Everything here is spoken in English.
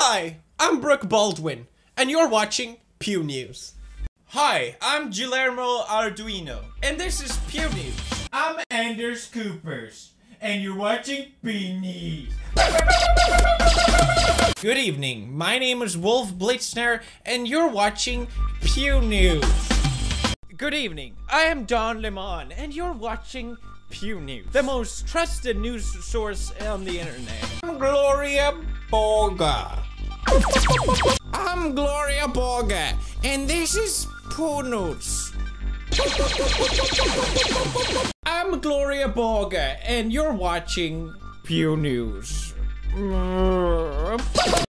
Hi, I'm Brooke Baldwin, and you're watching Pew News. Hi, I'm Guillermo Arduino, And this is Pew News. I'm Anders Coopers, and you're watching Pew News. Good evening, my name is Wolf Blitzner, and you're watching Pew News. Good evening, I am Don Lemon, and you're watching Pew News, the most trusted news source on the internet. I'm Gloria Borger. I'm Gloria Borger, and this is Pew News. I'm Gloria Borger, and you're watching Pew News.